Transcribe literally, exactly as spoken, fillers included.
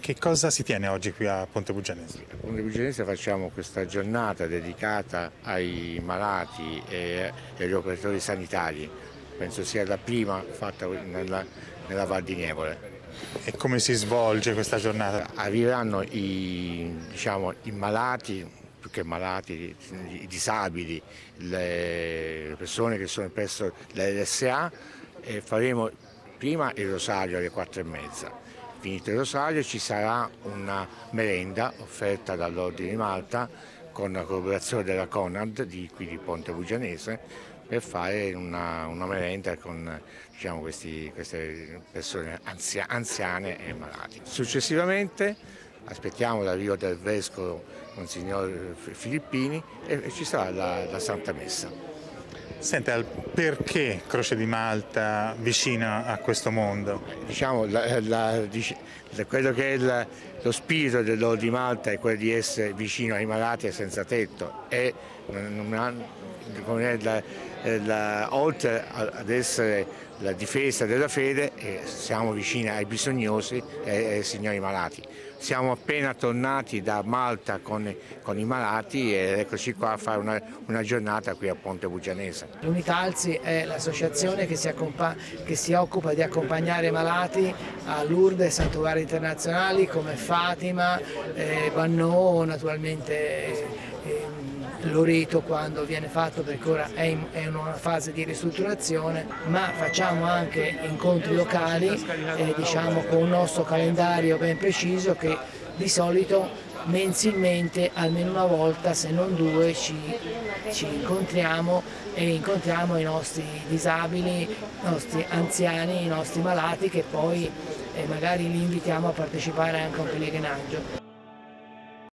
Che cosa si tiene oggi qui a Ponte Bugianese? A Ponte Bugianese facciamo questa giornata dedicata ai malati e agli operatori sanitari. Penso sia la prima fatta nella, nella Val di Nievole. E come si svolge questa giornata? Arriveranno i, diciamo, i malati, più che malati, i disabili, le persone che sono presso l'L S A e faremo prima il rosario alle quattro e mezza. Finito il rosario ci sarà una merenda offerta dall'Ordine di Malta con la collaborazione della Conad di qui di Ponte Bugianese per fare una, una merenda con, diciamo, questi, queste persone anzia, anziane e malati. Successivamente aspettiamo l'arrivo del Vescovo Monsignor Filippini e ci sarà la, la Santa Messa. Senta, perché Croce di Malta vicina a questo mondo? Diciamo, la, la, quello che è la, lo spirito dell'Ordine di Malta è quello di essere vicino ai malati e senza tetto e non, non la, la, oltre ad essere la difesa della fede, eh, siamo vicini ai bisognosi e ai signori malati. Siamo appena tornati da Malta con, con i malati ed eccoci qua a fare una, una giornata qui a Ponte Bugianese. L'Unitalsi è l'associazione che si, che si occupa di accompagnare i malati a Lourdes e santuari internazionali come Fatima, eh, Bannò, naturalmente eh, Loreto quando viene fatto, perché ora è in, è in una fase di ristrutturazione, ma facciamo anche incontri locali eh, diciamo, con un nostro calendario ben preciso che di solito mensilmente almeno una volta, se non due, ci, ci incontriamo e incontriamo i nostri disabili, i nostri anziani, i nostri malati che poi eh, magari li invitiamo a partecipare anche a un pellegrinaggio.